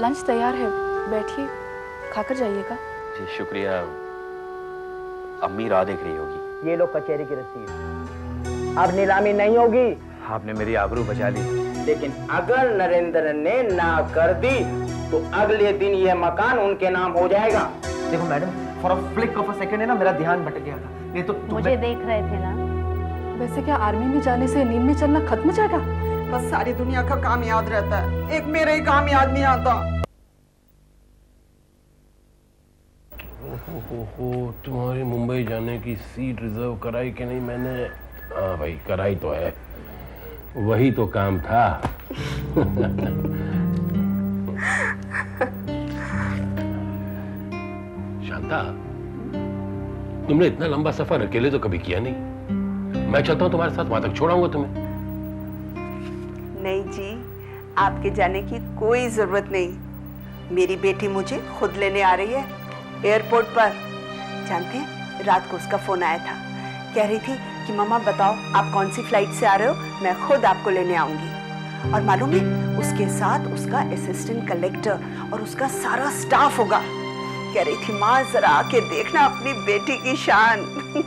Lunch तैयार है, बैठिए, खाकर जाइएगा। जी शुक्रिया। अम्मी राह देख रही होगी। ये लो कचहरी की रसीद। अब नीलामी नहीं होगी। आपने मेरी आबरू बचा ली। लेकिन अगर नरेंद्र ने ना कर दी तो अगले दिन ये मकान उनके नाम हो जाएगा। देखो madam, for a flick of a second है ना, मेरा ध्यान भटक गया था। नहीं तो मुझे देख रहे थे ना। वैसे क्या आर्मी में जाने से नींद में चलना खत्म हो जाएगा? बस सारी दुनिया का काम याद रहता है, एक मेरा ही काम याद नहीं आता। ओहो, तुम्हारी मुंबई जाने की सीट रिजर्व कराई कि नहीं मैंने? हाँ भाई, कराई तो है, वही तो काम था। शांता, तुमने इतना लंबा सफर अकेले तो कभी किया नहीं। मैं चलता हूँ तुम्हारे साथ, वहां तक छोड़ाऊंगा तुम्हें। नहीं जी, आपके जाने की कोई जरूरत नहीं। मेरी बेटी मुझे खुद लेने आ रही है एयरपोर्ट पर। जानते हैं, रात को उसका फोन आया था, कह रही थी कि मम्मा बताओ आप कौन सी फ्लाइट से आ रहे हो, मैं खुद आपको लेने आऊंगी। और मालूम है, उसके साथ उसका असिस्टेंट कलेक्टर और उसका सारा स्टाफ होगा। कह रही थी माँ जरा आके देखना अपनी बेटी की शान।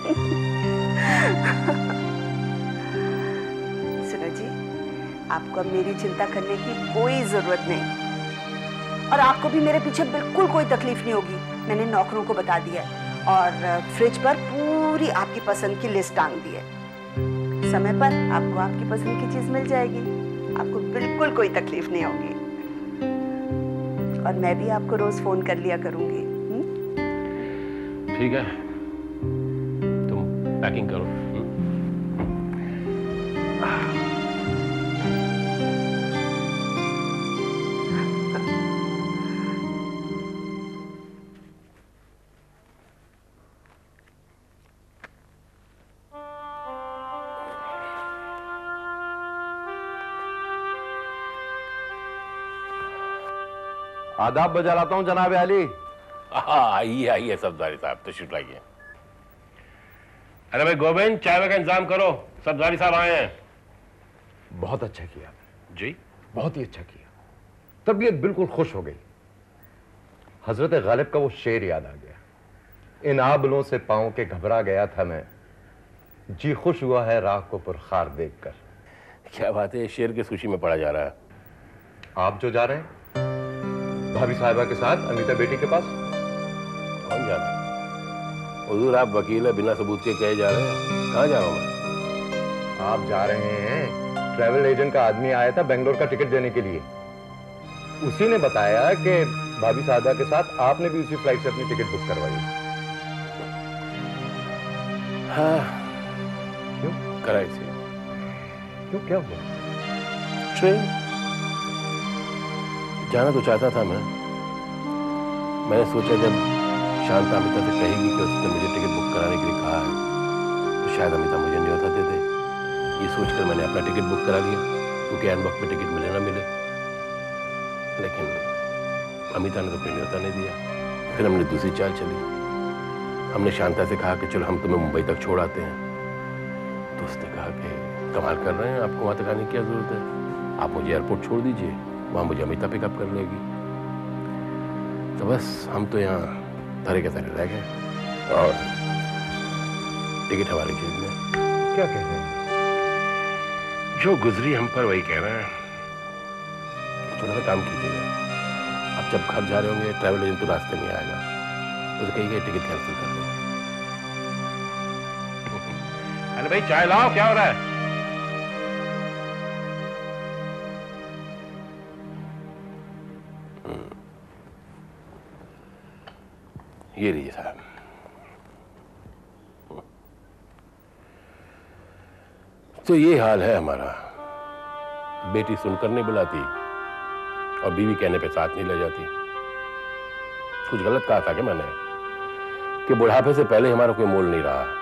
सुनो जी, आपको अब मेरी चिंता करने की कोई जरूरत नहीं, और आपको भी मेरे पीछे बिल्कुल कोई तकलीफ नहीं होगी। मैंने नौकरों को बता दिया है और फ्रिज पर पूरी आपकी पसंद की लिस्ट टांग दी है। समय पर आपको आपकी पसंद की चीज मिल जाएगी, आपको बिल्कुल कोई तकलीफ नहीं होगी। और मैं भी आपको रोज फोन कर लिया करूंगी। ठीक है, तुम पैकिंग करो। आदाब बजा लाता हूँ जनाब अली। आइए आइए सब्जारी साहब, तशरीफ लाइए। अरे भाई गोविंद, चाय का इंतजाम करो, सब्जारी साहब आए हैं। बहुत अच्छा किया जी, बहुत ही अच्छा किया। तबीयत बिल्कुल खुश हो गई। हजरत गालिब का वो शेर याद आ गया, इन आबलों से पांव के घबरा गया था मैं, जी खुश हुआ है राह को पुरखार देखकर। क्या बात है, शेर के सुशी में पड़ा जा रहा है। आप जो जा रहे हैं भाभी साहिबा के साथ अनीता बेटी के पास। कौन जा रहा है? हुजूर आप वकील है, बिना सबूत के कहे जा रहे हैं? कहाँ जा रहा हूँ मैं? आप जा रहे हैं, ट्रैवल एजेंट का आदमी आया था बेंगलोर का टिकट देने के लिए। उसी ने बताया कि भाभी साहिबा के साथ आपने भी उसी फ्लाइट से अपनी टिकट बुक करवाई। हाँ। क्यों कराई थी? क्यों, क्या हुआ? ट्रेन जाना तो चाहता था मैंने सोचा जब शांता अमिता से कहेगी कि उसने मुझे टिकट बुक कराने के लिए कहा है तो शायद अमिता मुझे न्योता दे दे। ये सोचकर मैंने अपना टिकट बुक करा लिया, क्योंकि एन वक्त में टिकट मिले ना मिले। लेकिन अमिता ने तो कोई न्योता नहीं दिया। फिर हमने दूसरी चाल चली। हमने शांता से कहा कि चलो हम तुम्हें मुंबई तक छोड़ आते हैं। तो उसने कहा कि कमाल कर रहे हैं, आपको वहाँ तक आने की क्या जरूरत है, आप मुझे एयरपोर्ट छोड़ दीजिए, वहाँ मुझे अमिता पिकअप कर लेगी। तो बस हम तो यहाँ धरे के धरे रह गए और टिकट हमारी जेब में। क्या कह रहे हैं? जो गुजरी हम पर वही कह रहे हैं। थोड़ा सा काम कीजिएगा, अब जब घर जा रहे होंगे ट्रैवल एजेंट तो रास्ते में आएगा, उसे कहिए टिकट कैंसिल कर दो। अरे भाई चाय लाओ, क्या हो रहा है? ये लीजिए साहब। तो ये हाल है हमारा। बेटी सुनकर नहीं बुलाती और बीवी कहने पे साथ नहीं ले जाती। कुछ गलत कहा था कि मैंने कि बुढ़ापे से पहले हमारा कोई मोल नहीं रहा।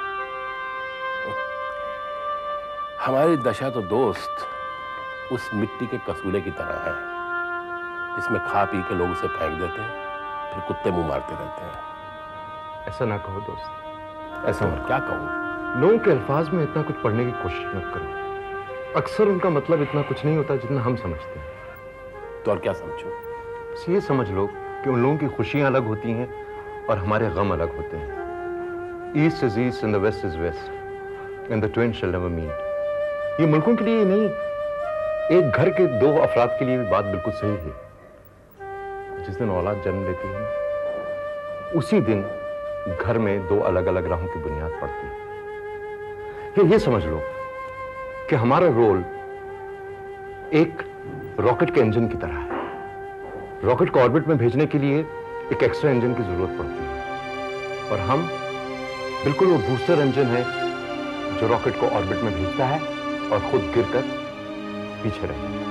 हमारी दशा तो दोस्त उस मिट्टी के कसूले की तरह है जिसमें खा पी के लोग उसे फेंक देते हैं, फिर कुत्ते मुंह मारते रहते हैं। ऐसा ना कहो दोस्त, ऐसा और क्या कहूं? लोगों के अल्फाज में इतना कुछ पढ़ने की कोशिश मत करो। अक्सर उनका मतलब इतना कुछ नहीं होता जितना हम समझते हैं। तो और क्या समझूं? बस ये समझ लो कि उन लोगों की खुशियां अलग होती हैं और हमारे गम अलग होते हैं। East is east and the west is west and the twain shall never meet. ये मुल्कों के लिए नहीं, एक घर के दो अफराद के लिए भी बात बिल्कुल सही है। जिस दिन औलाद जन्म लेती है उसी दिन घर में दो अलग अलग राहों की बुनियाद पड़ती है। ये समझ लो कि हमारा रोल एक रॉकेट के इंजन की तरह है। रॉकेट को ऑर्बिट में भेजने के लिए एक एक्स्ट्रा इंजन की जरूरत पड़ती है और हम बिल्कुल वो बूस्टर इंजन है जो रॉकेट को ऑर्बिट में भेजता है और खुद गिरकर पीछे रह जाता है।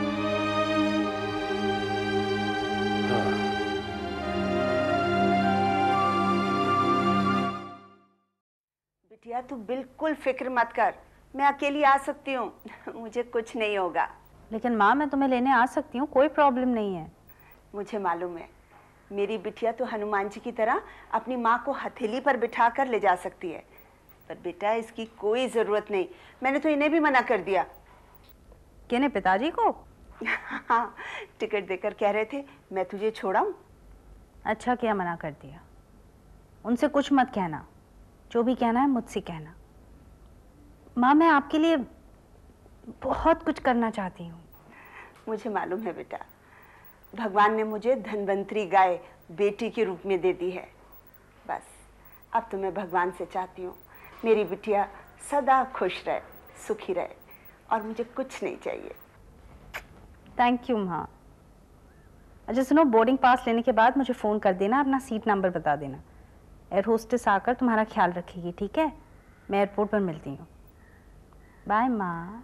बिटिया तू बिल्कुल फिक्र मत कर, मैं अकेली आ सकती हूँ। मुझे कुछ नहीं होगा। लेकिन माँ मैं तुम्हें लेने आ सकती हूँ, कोई प्रॉब्लम नहीं है। मुझे मालूम है, मेरी बिटिया तो हनुमान जी की तरह अपनी माँ को हथेली पर बिठा कर ले जा सकती है, पर बेटा इसकी कोई जरूरत नहीं। मैंने तो इन्हें भी मना कर दिया। किन्हें? पिताजी को? हाँ, टिकट देकर कह रहे थे मैं तुझे छोड़ाऊं। अच्छा किया मना कर दिया। उनसे कुछ मत कहना, जो भी कहना है मुझसे कहना। माँ मैं आपके लिए बहुत कुछ करना चाहती हूँ। मुझे मालूम है बेटा, भगवान ने मुझे धनवंतरी गाय बेटी के रूप में दे दी है। बस अब तो मैं भगवान से चाहती हूँ मेरी बिटिया सदा खुश रहे, सुखी रहे, और मुझे कुछ नहीं चाहिए। थैंक यू माँ। अच्छा सुनो, बोर्डिंग पास लेने के बाद मुझे फ़ोन कर देना, अपना सीट नंबर बता देना। एयर होस्टेस आकर तुम्हारा ख्याल रखेगी, ठीक है? मैं एयरपोर्ट पर मिलती हूँ। बाय माँ।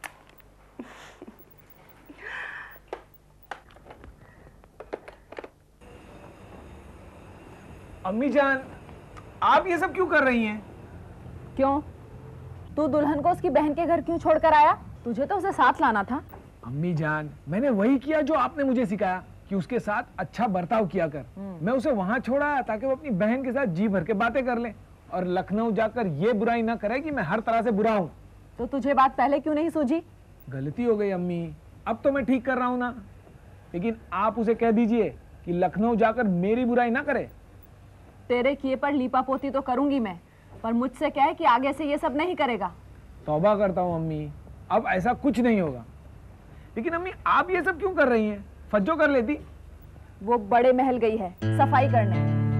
अम्मी जान, आप ये सब क्यों कर रही हैं? क्यों? तू दुल्हन को उसकी बहन के घर क्यों छोड़कर आया? तुझे तो उसे साथ लाना था। अम्मी जान, मैंने वही किया जो आपने मुझे सिखाया कि उसके साथ अच्छा बर्ताव किया कर। मैं उसे वहां छोड़ा ताकि वो अपनी बहन के साथ जी भर के बातें कर ले और लखनऊ जाकर ये बुराई ना करे कि मैं हर तरह से बुरा हूँ। तो तुझे बात पहले क्यों नहीं सूझी? गलती हो गई अम्मी, अब तो मैं ठीक कर रहा हूँ ना। लेकिन आप उसे कह दीजिए कि लखनऊ जाकर मेरी बुराई ना करे। तेरे किए पर लीपापोती तो करूंगी मैं, पर मुझसे क्या है कि आगे से ये सब नहीं करेगा। तौबा करता हूँ अम्मी, अब ऐसा कुछ नहीं होगा। लेकिन अम्मी आप ये सब क्यों कर रही हैं? फज्जो कर लेती। वो बड़े महल गई है सफाई करने।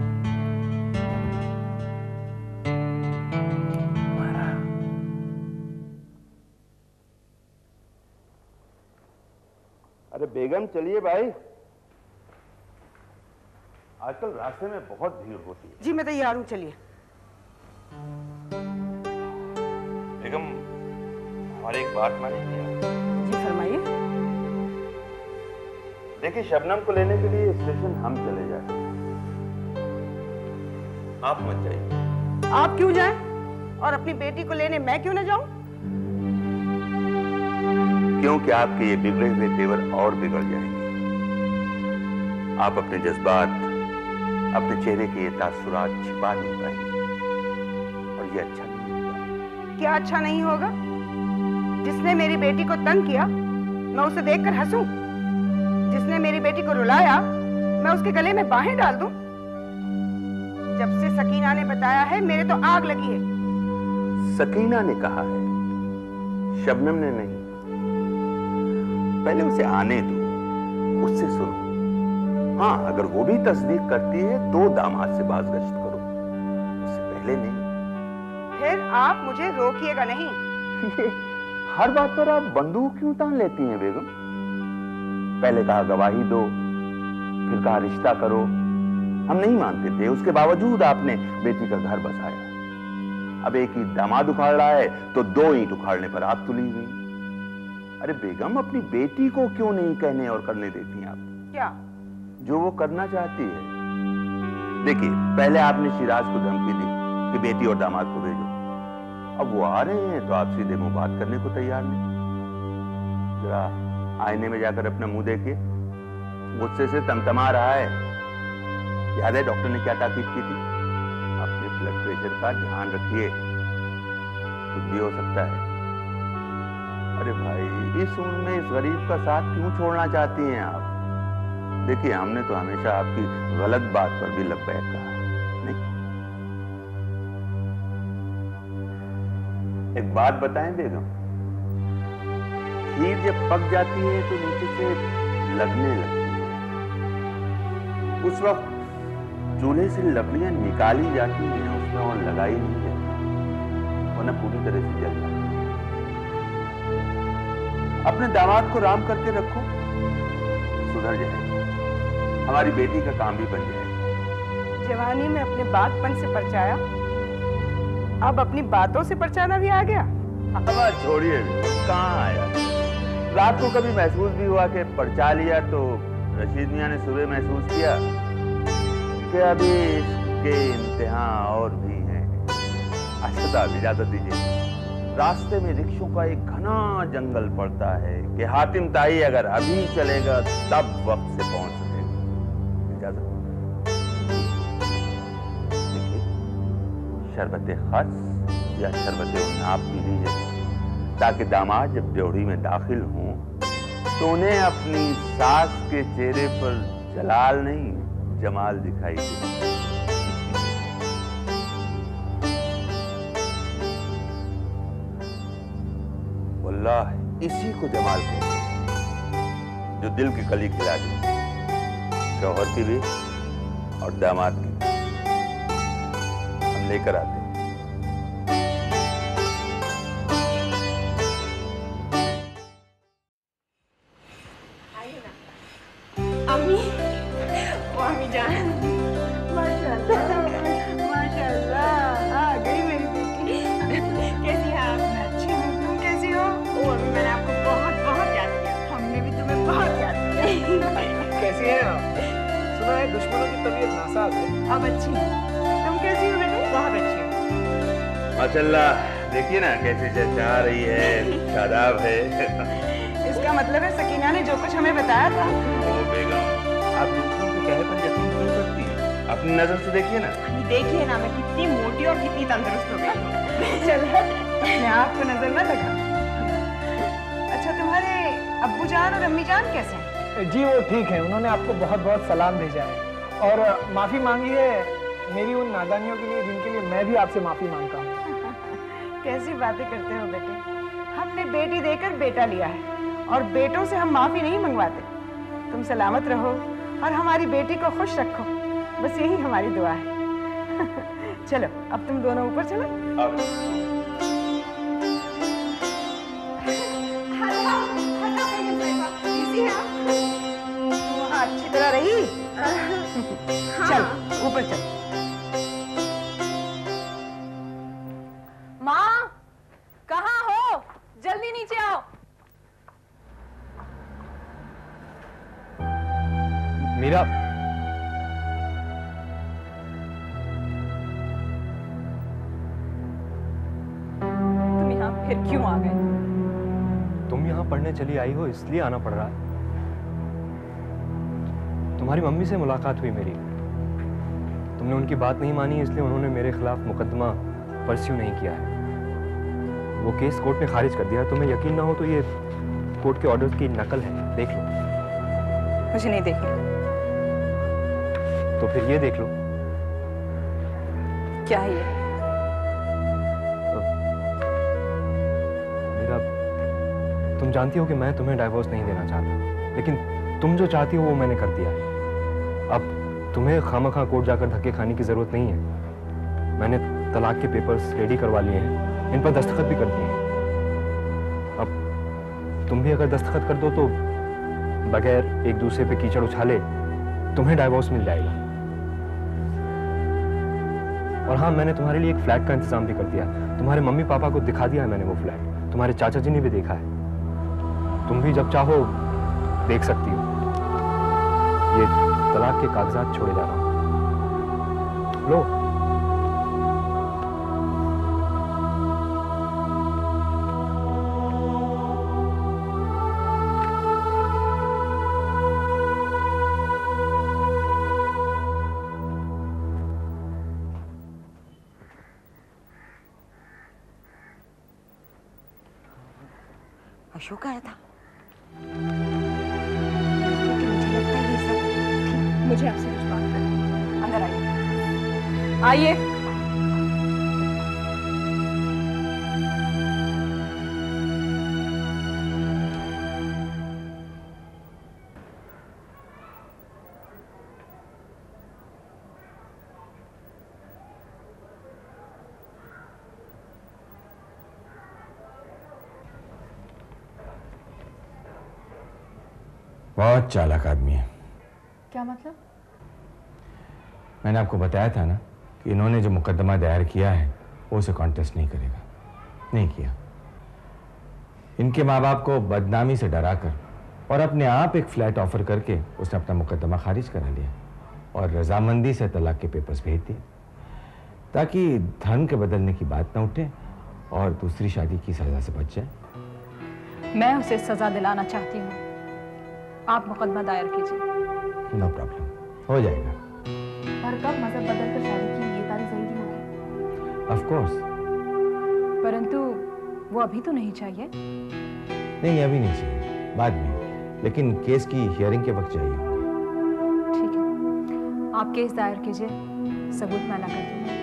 अरे बेगम चलिए भाई, आजकल रास्ते में बहुत भीड़ होती है। जी मैं तैयार हूँ, चलिए। बेगम हमारी एक बात मानिए। जी फरमाइए। देखिए शबनम को लेने के लिए स्टेशन हम चले जाए, आप मत जाइए। आप क्यों जाएं? और अपनी बेटी को लेने मैं क्यों न जाऊं? क्योंकि आपके ये बिगड़े हुए तेवर और बिगड़ जाएंगे। आप अपने जज्बात, अपने चेहरे के ये तासुरात छिपा नहीं पाएंगे और ये अच्छा नहीं होगा। क्या अच्छा नहीं होगा? जिसने मेरी बेटी को तंग किया मैं उसे देखकर हंसूं? जिसने मेरी बेटी को रुलाया मैं उसके गले में बाहें डाल दूं? जब से सकीना ने बताया है मेरे तो आग लगी है। सकीना ने कहा है, शबनम ने नहीं। पहले उसे आने दो, उससे सुनो। हाँ, अगर वो भी तस्दीक करती है तो दामाद से बाज़गश्त करो, उससे पहले नहीं। फिर आप मुझे रोकिएगा नहीं। हर बात पर आप बंदूक क्यों तान लेती हैं बेगम? पहले कहा गवाही दो, फिर कहा रिश्ता करो। हम नहीं मानते थे, उसके बावजूद आपने बेटी का घर बसाया। अब एक ईंट दामाद उखाड़ रहा है तो दो ईंट उखाड़ने पर आप तुली हुई। अरे बेगम, अपनी बेटी को क्यों नहीं कहने और करने देती आप? क्या? जो वो करना चाहती है। देखिए, पहले आपने शिराज को धमकी दी कि बेटी और दामाद को भेजो। अब वो आ रहे हैं तो आप सीधे मुंह बात करने को तैयार नहीं। जरा आईने में जाकर अपना मुंह देखिए, गुस्से से तमतमा रहा है। याद है डॉक्टर ने क्या ताकीद की थी? अपने ब्लड प्रेशर का ध्यान रखिए, कुछ भी हो सकता है। अरे भाई, इस उम्र में इस गरीब का साथ क्यों छोड़ना चाहती हैं आप? देखिए, हमने तो हमेशा आपकी गलत बात पर भी लब्बैक कहा, नहीं? एक बात बताएं बेगम, खीर जब पक जाती है तो नीचे से लगने लगती है। उस वक्त चूल्हे से लकड़ियां निकाली जाती हैं, उसमें और लगाई नहीं जाती, वरना पूरी तरह से जल जाती है। अपने दामाद को राम करके रखो, सुधर जाएगा, हमारी बेटी का काम भी बन जाएगा। जवानी में अपने बातपन से परचाया, अब अपनी बातों से परचाना भी आ गया। अब छोड़िए, कहाँ आया। रात को कभी महसूस भी हुआ कि परचा लिया तो रशीद मियां ने सुबह महसूस किया कि अभी इसके इम्तिहान और भी हैं। अच्छा साहब, इजाजत दीजिए, रास्ते में रिक्शों का एक घना जंगल पड़ता है कि हातिम ताई अगर अभी चलेगा तब वक्त से पहुंच सकेगा। इजाजत। देखिए, शरबत खस या शरबत उन्नाब पी लीजिए, ताकि दामाद जब ड्योढ़ी में दाखिल हों तो उन्हें अपनी सास के चेहरे पर जलाल नहीं, जमाल दिखाई दे। वल्लाह, इसी को जमाल कहते हैं, जो दिल की कली खिला दे, शौहर की भी और दामाद की भी। हम लेकर आते हैं। अम्मी, ओ अम्मी जान, माशाल्लाह, आ गई मेरी बेटी। कैसी है आप? मैं अच्छी हूँ, तुम कैसी हो? ओ अम्मी, मैंने आपको बहुत बहुत याद किया। हमने भी तुम्हें बहुत याद किया। कैसी हैं आप? सुना है दुश्मनों की तबीयत नासाज है। अब अच्छी हूँ, तुम कैसी हो बेटे? बहुत अच्छी हूँ। माशाल्लाह, देखिए ना कैसे चर्चा रही है, शादाब है। इसका मतलब है सकीना ने जो कुछ हमें बताया था। ओ बेगम, आप दूसरों के कहे पर यकीन क्यों करती हैं? अपनी नजर से देखिए ना। देखिए ना, मैं कितनी मोटी और कितनी तंदुरुस्त हो गई। चल, मैं आपको नजर न लगा। अच्छा, तुम्हारे अब्बू जान और अम्मी जान कैसे हैं? जी वो ठीक है, उन्होंने आपको बहुत बहुत सलाम भेजा है और माफी मांगी है मेरी उन नादानियों के लिए जिनके लिए मैं भी आपसे माफी मांगता हूँ। कैसी बातें करते हो बेटे, हमने बेटी देकर बेटा लिया है और बेटों से हम माफी नहीं मंगवाते। तुम सलामत रहो और हमारी बेटी को खुश रखो, बस यही हमारी दुआ है। चलो, अब तुम दोनों ऊपर चलो। वहाँ अच्छी तरह रही। चल ऊपर चल। माँ, कहाँ हो? जल्दी नीचे आओ। मीरा, तुम यहाँ फिर क्यों आ गए? तुम यहाँ पढ़ने चली आई हो इसलिए आना पड़ रहा है। तुम्हारी मम्मी से मुलाकात हुई मेरी, तुमने उनकी बात नहीं मानी इसलिए उन्होंने मेरे खिलाफ मुकदमा परस्यू नहीं किया है। वो केस कोर्ट ने खारिज कर दिया है। तुम्हें यकीन ना हो तो ये कोर्ट के ऑर्डर्स की नकल है, देख लो। मुझे नहीं देखना। तो फिर ये देख लो। क्या है ये? मेरा, तुम जानती हो कि मैं तुम्हें डाइवोर्स नहीं देना चाहता, लेकिन तुम जो चाहती हो वो मैंने कर दिया है। अब तुम्हें खामखा कोर्ट जाकर धक्के खाने की जरूरत नहीं है। मैंने तलाक के पेपर्स रेडी करवा लिए हैं, इन पर दस्तखत भी कर दिए हैं। अब तुम भी अगर दस्तखत कर दो तो बगैर एक दूसरे पे कीचड़ उछाले तुम्हें डाइवोर्स मिल जाएगा। और हाँ, मैंने तुम्हारे लिए एक फ्लैट का इंतजाम भी कर दिया। तुम्हारे मम्मी पापा को दिखा दिया है मैंने वो फ्लैट। तुम्हारे चाचा जी ने भी देखा है। तुम भी जब चाहो देख सकती हो। ये तलाक के कागजात छोड़े जा रहा हूं, लो। अशोक आया था, लेकिन मुझे लगता है ये सब मुझे आपसे कुछ बात करनी है। अंदर आइए। आइए। बहुत चालाक आदमी है। क्या मतलब? मैंने आपको बताया था ना कि इन्होंने जो मुकदमा दायर किया है वो उसे कॉन्टेस्ट नहीं करेगा। नहीं किया। इनके माँ बाप को बदनामी से डराकर और अपने आप एक फ्लैट ऑफर करके उसने अपना मुकदमा खारिज करा लिया और रजामंदी से तलाक के पेपर्स भेज दिए ताकि धर्म के बदलने की बात न उठे और दूसरी शादी की सजा से बच जाए। मैं उसे सजा दिलाना चाहती हूँ। आप मुकदमा दायर कीजिए। नो प्रॉब्लम, हो जाएगा। पर कब मजहब बदलकर शादी की ये तारीख जरूरी होगी? Of course. परंतु वो अभी तो नहीं चाहिए। नहीं, अभी नहीं चाहिए, बाद में, लेकिन केस की हियरिंग के वक्त चाहिए होंगे। ठीक है, आप केस दायर कीजिए, सबूत मैं ला कर दूंगी।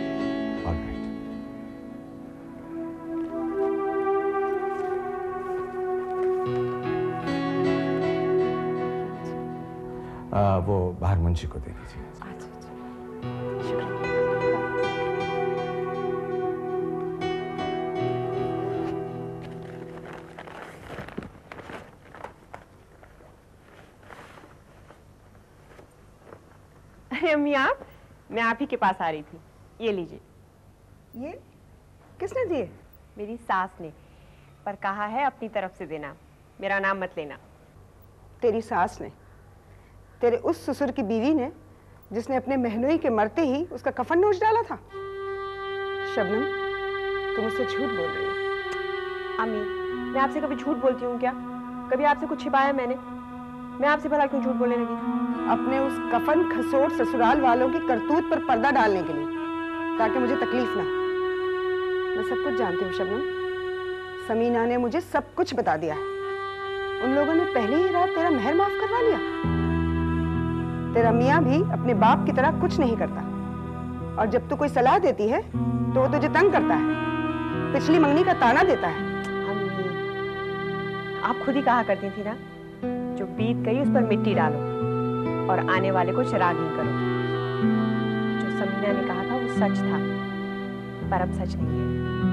वो बाहर मुंशी को दे दीजिए। अरे अम्मी, आप, मैं आप ही के पास आ रही थी। ये लीजिए। ये किसने दिए? मेरी सास ने, पर कहा है अपनी तरफ से देना, मेरा नाम मत लेना। तेरी सास ने? तेरे उस ससुर की बीवी ने जिसने अपने महनोई के मरते ही उसका कफन नोच डाला था? शबनम, तुम मुझसे झूठ बोल रही हो। अम्मी, मैं आपसे कभी झूठ बोलती हूँ क्या? कभी आपसे कुछ छिपाया मैंने? मैं आपसे भला क्यों झूठ बोलने लगी? अपने उस कफन खसोट ससुराल वालों की करतूत पर पर्दा डालने के लिए, ताकि मुझे तकलीफ ना। मैं सब कुछ जानती हूँ शबनम। समीना ने मुझे सब कुछ बता दिया है। उन लोगों ने पहले ही रात तेरा मेहर माफ करवा लिया। तेरा मियाँ भी अपने बाप की तरह कुछ नहीं करता, और जब तू कोई सलाह देती है तो वो तुझे तंग करता है, पिछली मंगनी का ताना देता है। अम्मी, आप खुद ही कहा करती थी ना, जो बीत गई उस पर मिट्टी डालो और आने वाले को चिरागीन करो। जो समीना ने कहा था वो सच था, पर अब सच नहीं है।